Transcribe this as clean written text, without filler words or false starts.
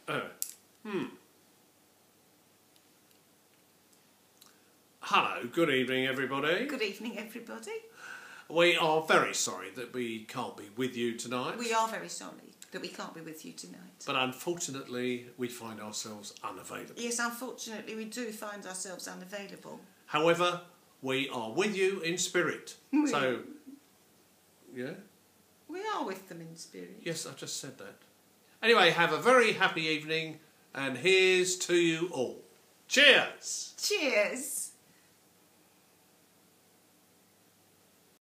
Hello, good evening everybody. Good evening everybody. We are very sorry that we can't be with you tonight. We are very sorry that we can't be with you tonight. But unfortunately we find ourselves unavailable. Yes, unfortunately we do find ourselves unavailable. However, we are with you in spirit. So, yeah? We are with them in spirit. Yes, I just said that. Anyway, have a very happy evening and here's to you all. Cheers! Cheers!